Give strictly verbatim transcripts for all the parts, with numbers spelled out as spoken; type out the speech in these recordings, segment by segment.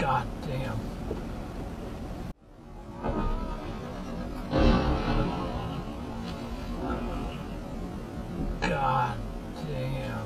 God damn. God damn.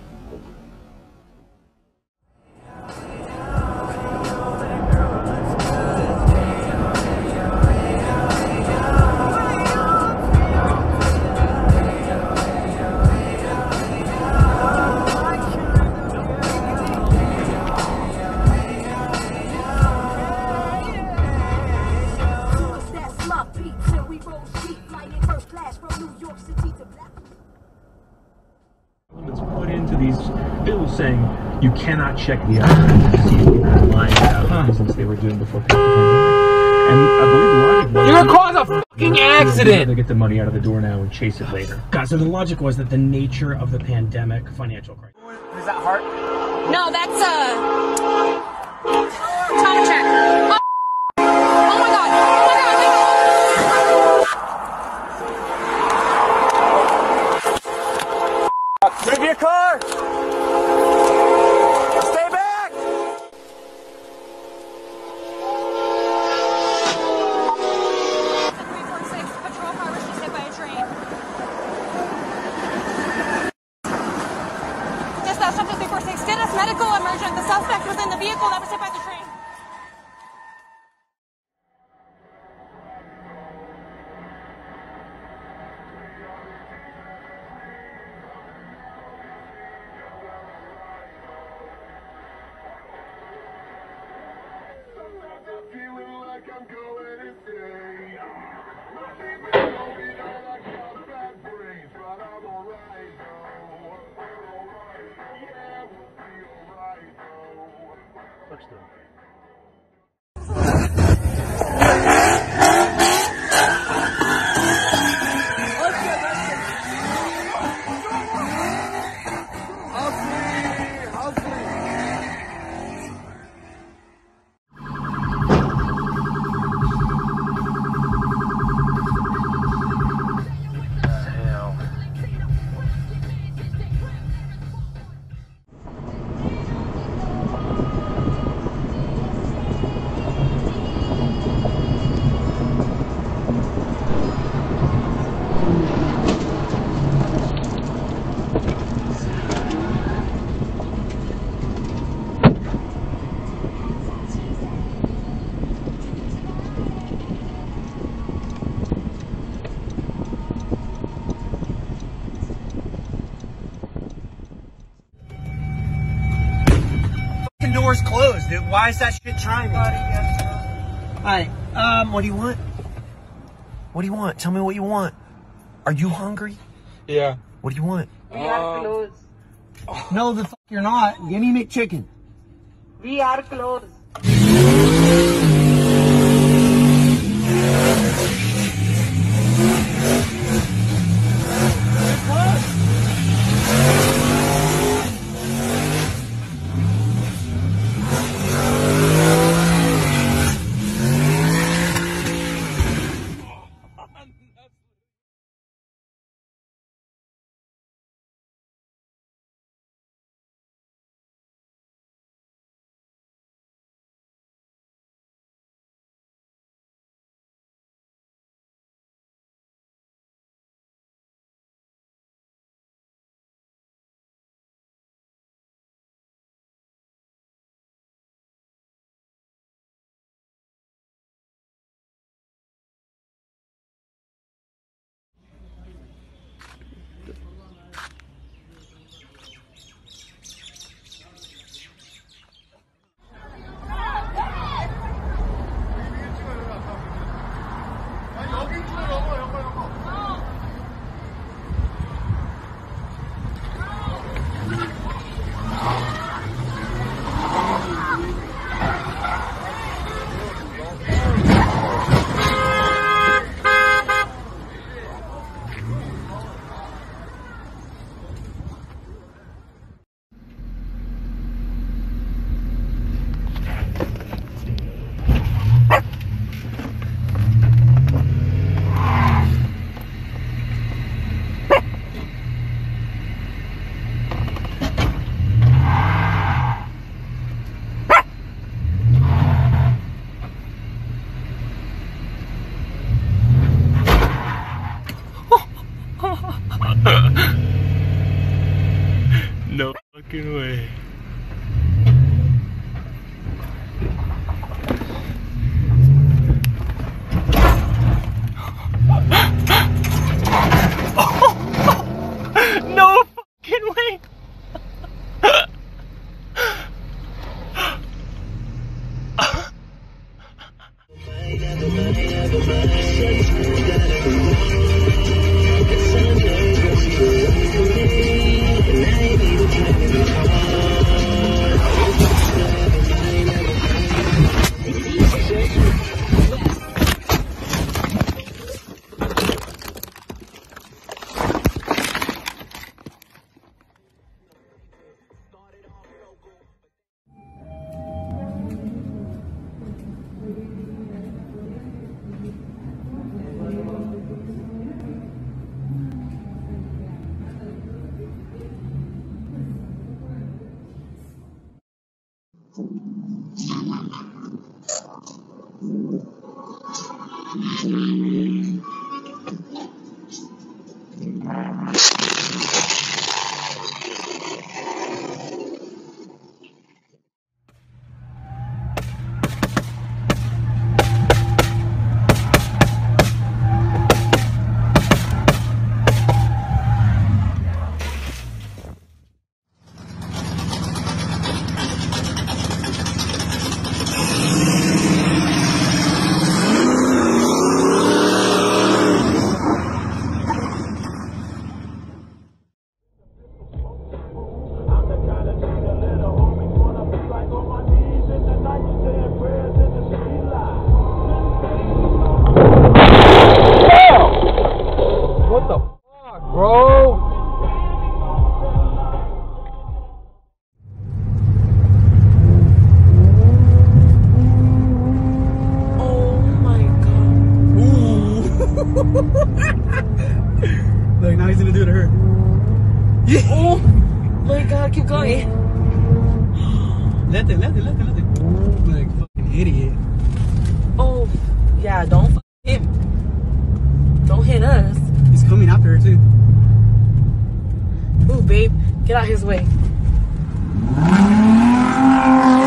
It's put into these bills saying you cannot check the items lying about huh. business they were doing before the pandemic. And I believe the logic was you're gonna cause a fucking accident. They get the money out of the door now and chase it later. God, so the logic was that the nature of the pandemic, financial crisis. Is that heart? No, that's uh time check. Oh, oh my god! Oh my god! Move your car! Stay back! three four six patrol car was just hit by a train. Dispatch up to three four six. Did us medical emergent. The suspect was in the vehicle that was hit by the train. Feeling like I'm going insane. Nothing may go me down like a bad breeze, but I'm alright though. We're alright, yeah, we'll be alright though. Touch them. Doors closed, dude. Why is that shit chiming? Hi. Um, what do you want? What do you want? Tell me what you want. Are you hungry? Yeah. What do you want? We are closed. No, the fuck you're not. Give me McChicken. We are closed. What the fuck, bro? Oh my god. Look, now he's gonna do it to her. Oh my god, keep going. Let it, let it, let it, let it. Like, fucking idiot. Oh, yeah, don't fuck him. Don't hit us. He's coming after her, too. Ooh, babe, get out his way.